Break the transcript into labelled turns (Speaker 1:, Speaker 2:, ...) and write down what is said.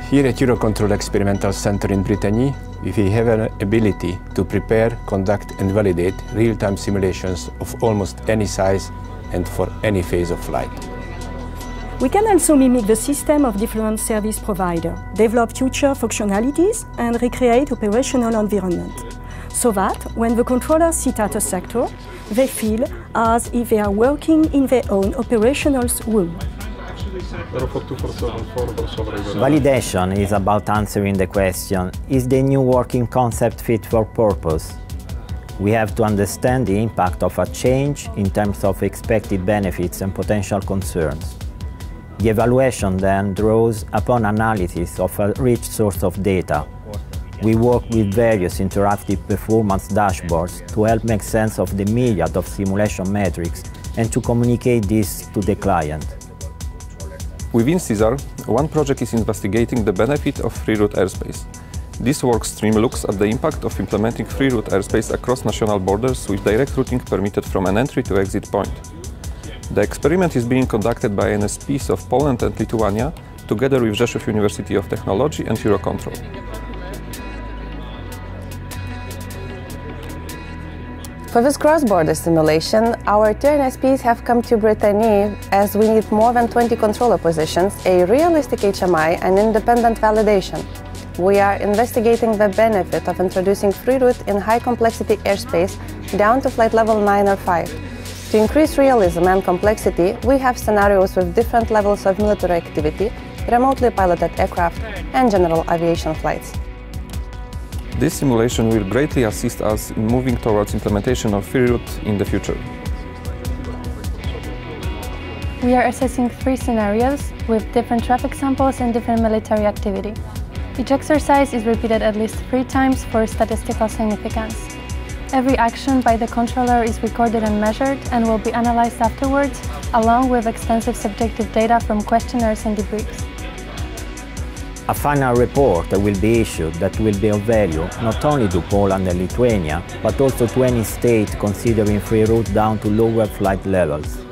Speaker 1: Here at Eurocontrol Experimental Center in Brittany, we have an ability to prepare, conduct and validate real-time simulations of almost any size and for any phase of flight.
Speaker 2: We can also mimic the system of different service providers, develop future functionalities and recreate operational environment, so that when the controllers sit at a sector, they feel as if they are working in their own operational room.
Speaker 3: Validation is about answering the question, is the new working concept fit for purpose? We have to understand the impact of a change in terms of expected benefits and potential concerns. The evaluation then draws upon analysis of a rich source of data. We work with various interactive performance dashboards to help make sense of the myriad of simulation metrics and to communicate this to the client.
Speaker 4: Within SESAR, one project is investigating the benefit of free route airspace. This workstream looks at the impact of implementing free route airspace across national borders with direct routing permitted from an entry to exit point. The experiment is being conducted by NSPs of Poland and Lithuania, together with Rzeszów University of Technology and Eurocontrol.
Speaker 5: For this cross-border simulation, our two NSPs have come to Brittany as we need more than 20 controller positions, a realistic HMI and independent validation. We are investigating the benefit of introducing free route in high-complexity airspace down to flight level 9 or 5. To increase realism and complexity, we have scenarios with different levels of military activity, remotely piloted aircraft, and general aviation flights.
Speaker 4: This simulation will greatly assist us in moving towards implementation of free route in the future.
Speaker 6: We are assessing 3 scenarios with different traffic samples and different military activity. Each exercise is repeated at least 3 times for statistical significance. Every action by the controller is recorded and measured and will be analyzed afterwards, along with extensive subjective data from questionnaires and debriefs.
Speaker 3: A final report will be issued that will be of value not only to Poland and Lithuania, but also to any state considering free route down to lower flight levels.